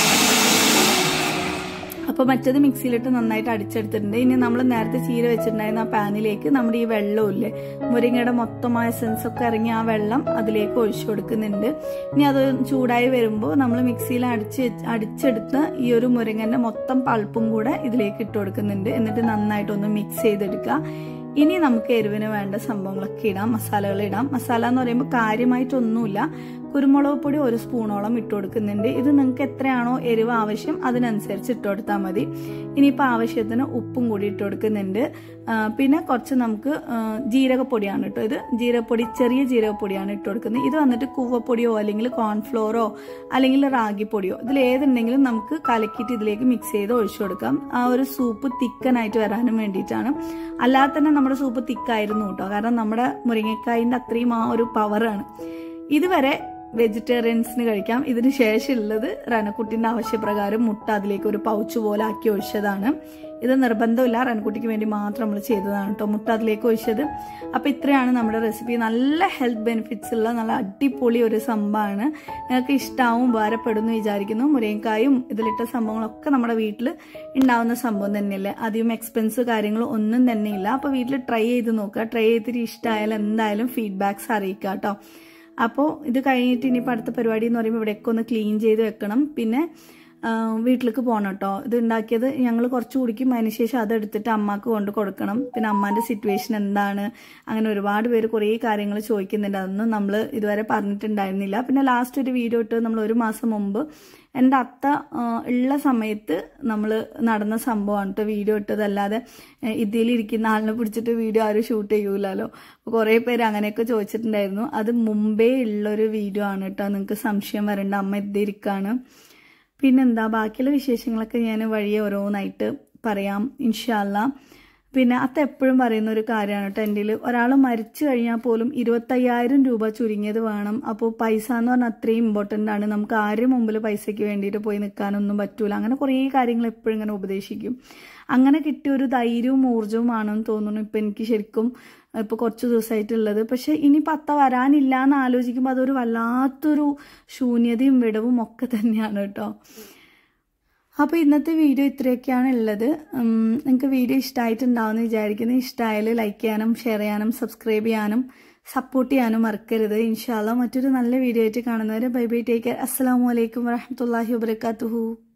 അപ്പോൾ മറ്റത് മിക്സിയിലിട്ട് നന്നായിട്ട് അടിച്ചെടുത്തിട്ടുണ്ട്. ഇനി നമ്മൾ നേരത്തെ ചീര വെച്ചിട്ടുണ്ടായിരുന്ന ആ പാനിലേക്ക് നമ്മുടെ ഈ വെള്ളമില്ലേ, മുരിങ്ങയുടെ മൊത്തമായ സെൻസൊക്കെ ഇറങ്ങി ആ വെള്ളം അതിലേക്ക് ഒഴിച്ചു കൊടുക്കുന്നുണ്ട്. ഇനി അത് ചൂടായി വരുമ്പോൾ നമ്മൾ മിക്സിയിൽ അടിച്ചെടുത്ത് ഈ ഒരു മുരിങ്ങന്റെ മൊത്തം പൾപ്പും കൂടെ ഇതിലേക്ക് ഇട്ട് കൊടുക്കുന്നുണ്ട്. എന്നിട്ട് നന്നായിട്ടൊന്ന് മിക്സ് ചെയ്തെടുക്കുക. ഇനി നമുക്ക് എരിവിന് വേണ്ട സംഭവങ്ങളൊക്കെ ഇടാം, മസാലകൾ ഇടാം. മസാല എന്ന് പറയുമ്പോൾ കാര്യമായിട്ടൊന്നുമില്ല. കുരുമുളക് പൊടി 1 സ്പൂണോളം ഇട്ട് കൊടുക്കുന്നുണ്ട്. ഇത് നിങ്ങൾക്ക് എത്രയാണോ എരിവ് ആവശ്യം അതിനനുസരിച്ച് ഇട്ട് കൊടുത്താൽ മതി. ഇനിയിപ്പോൾ ആവശ്യത്തിന് ഉപ്പും കൂടി ഇട്ട് കൊടുക്കുന്നുണ്ട്. പിന്നെ കുറച്ച് നമുക്ക് ജീരകപ്പൊടിയാണ് കേട്ടോ. ഇത് ജീരകപ്പൊടി, ചെറിയ ജീരകപ്പൊടിയാണ് ഇട്ട് കൊടുക്കുന്നത്. ഇത് വന്നിട്ട് കൂവപ്പൊടിയോ അല്ലെങ്കിൽ കോൺഫ്ലോറോ അല്ലെങ്കിൽ റാഗിപ്പൊടിയോ ഇതിലേതുണ്ടെങ്കിലും നമുക്ക് കലക്കിയിട്ട് ഇതിലേക്ക് മിക്സ് ചെയ്ത് ഒഴിച്ചു കൊടുക്കാം. ആ ഒരു സൂപ്പ് തിക്കനായിട്ട് വരാനും വേണ്ടിയിട്ടാണ്. അല്ലാതെ തന്നെ നമ്മുടെ സൂപ്പ് തിക്കായിരുന്നു കേട്ടോ. കാരണം നമ്മുടെ മുരിങ്ങക്കായിൻ്റെ അത്രയും ആ ഒരു പവറാണ്. ഇതുവരെ വെജിറ്റേറിയൻസിന് കഴിക്കാം. ഇതിന് ശേഷമുള്ളത് റനക്കുട്ടിന്റെ ആവശ്യപ്രകാരം മുട്ട അതിലേക്ക് ഒരു പൗച്ച് പോലെ ആക്കി ഒഴിച്ചതാണ്. ഇത് നിർബന്ധമില്ല, റനക്കുട്ടിക്ക് വേണ്ടി മാത്രം നമ്മൾ ചെയ്തതാണ് കേട്ടോ മുട്ട അതിലേക്ക് ഒഴിച്ചത്. അപ്പോൾ ഇത്രയാണ് നമ്മുടെ റെസിപ്പി. നല്ല ഹെൽത്ത് ബെനിഫിറ്റ്സ് ഉള്ള നല്ല അടിപൊളി ഒരു സംഭവമാണ്. നിങ്ങൾക്ക് ഇഷ്ടമാവും, ഉപകാരപ്പെടുന്നു വിചാരിക്കുന്നു. മുരിങ്ങക്കായും ഇതിലിട്ട സംഭവങ്ങളൊക്കെ നമ്മുടെ വീട്ടിൽ ഉണ്ടാവുന്ന സംഭവം തന്നെയല്ലേ. അധികം എക്സ്പെൻസ് കാര്യങ്ങളും ഒന്നും തന്നെയില്ല. അപ്പോൾ വീട്ടിൽ ട്രൈ ചെയ്ത് നോക്കുക. ട്രൈ ചെയ്തിട്ട് ഇഷ്ടമായാലും എന്തായാലും ഫീഡ്ബാക്സ് അറിയിക്കുക കേട്ടോ. അപ്പോൾ ഇത് കഴിഞ്ഞിട്ട് ഇനിയിപ്പോൾ അടുത്ത പരിപാടി എന്ന് പറയുമ്പോൾ ഇവിടെയൊക്കെ ഒന്ന് ക്ലീൻ ചെയ്ത് വെക്കണം. പിന്നെ വീട്ടിലേക്ക് പോകണം കേട്ടോ. ഇത് ഉണ്ടാക്കിയത് ഞങ്ങൾ കുറച്ച് കുടിക്കും, അതിനുശേഷം അതെടുത്തിട്ട് അമ്മക്ക് കൊണ്ട് കൊടുക്കണം. പിന്നെ അമ്മാൻ്റെ സിറ്റുവേഷൻ എന്താണ്, അങ്ങനെ ഒരുപാട് പേര് കുറേ കാര്യങ്ങൾ ചോദിക്കുന്നുണ്ട്. അതൊന്നും നമ്മൾ ഇതുവരെ പറഞ്ഞിട്ടുണ്ടായിരുന്നില്ല. പിന്നെ ലാസ്റ്റ് ഒരു വീഡിയോ ഇട്ട് നമ്മൾ 1 മാസം മുമ്പ് എൻ്റെ അത്ത ഉള്ള സമയത്ത് നമ്മൾ നടന്ന സംഭവമാണ് കേട്ടോ വീഡിയോ ഇട്ടത്. അല്ലാതെ ഇതിലിരിക്കുന്ന ആളിനെ പിടിച്ചിട്ട് വീഡിയോ ആരും ഷൂട്ട് ചെയ്യൂലല്ലോ. കുറേ പേര് അങ്ങനെയൊക്കെ ചോദിച്ചിട്ടുണ്ടായിരുന്നു. അത് മുമ്പേ ഉള്ളൊരു വീഡിയോ ആണ് കേട്ടോ. നിങ്ങൾക്ക് സംശയം വരണ്ട, അമ്മ ഇതിരിക്കാണ്. പിന്നെന്താ, ബാക്കിയുള്ള വിശേഷങ്ങളൊക്കെ ഞാൻ വഴിയെ ഓരോന്നായിട്ട് പറയാം ഇൻഷാ അല്ലാ. പിന്നെ അത്ത എപ്പോഴും പറയുന്ന ഒരു കാര്യമാണ് കേട്ടോ. എൻ്റെ ഒരാൾ മരിച്ചു കഴിഞ്ഞാൽ പോലും 25,000 രൂപ ചുരുങ്ങിയത് വേണം. അപ്പോൾ പൈസ എന്ന് പറഞ്ഞാൽ അത്രയും ഇമ്പോർട്ടൻ്റ് ആണ്. നമുക്ക് ആരും മുമ്പിൽ പൈസയ്ക്ക് വേണ്ടിയിട്ട് പോയി നിൽക്കാനൊന്നും പറ്റൂല. അങ്ങനെ കുറേ കാര്യങ്ങൾ എപ്പോഴും ഇങ്ങനെ ഉപദേശിക്കും. അങ്ങനെ കിട്ടിയ ഒരു ധൈര്യവും ഊർജ്ജവും ആണെന്ന് തോന്നുന്നു ഇപ്പം എനിക്ക് ശരിക്കും ഇപ്പോൾ കുറച്ച് ദിവസമായിട്ടുള്ളത്. പക്ഷെ ഇനിയിപ്പോൾ അത്ത വരാനില്ല എന്ന് ആലോചിക്കുമ്പോൾ അതൊരു വല്ലാത്തൊരു ശൂന്യതയും വിടവും ഒക്കെ തന്നെയാണ് കേട്ടോ. അപ്പോൾ ഇന്നത്തെ വീഡിയോ ഇത്രയൊക്കെയാണ് ഉള്ളത്. നിങ്ങൾക്ക് വീഡിയോ ഇഷ്ടമായിട്ടുണ്ടാവുമെന്ന് വിചാരിക്കുന്നു. ഇഷ്ടമായാൽ ലൈക്ക് ചെയ്യാനും ഷെയർ ചെയ്യാനും സബ്സ്ക്രൈബ് ചെയ്യാനും സപ്പോർട്ട് ചെയ്യാനും മറക്കരുത്. ഇൻഷാ അല്ലാ മറ്റൊരു നല്ല വീഡിയോ ആയിട്ട് കാണുന്നവരെ ബൈ ബൈ, ടേക്ക് കെയർ. അസ്സലാമു അലൈക്കും വറഹ്മത്തുള്ളാഹി വബറകാതുഹു.